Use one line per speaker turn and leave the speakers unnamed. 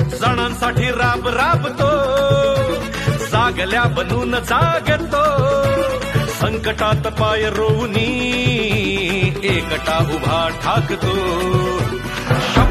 जणांसाठी राब राबतो, जागल्या बनून जागतो, संकटात पाय रोवनी एकटा उभा ठाकतो.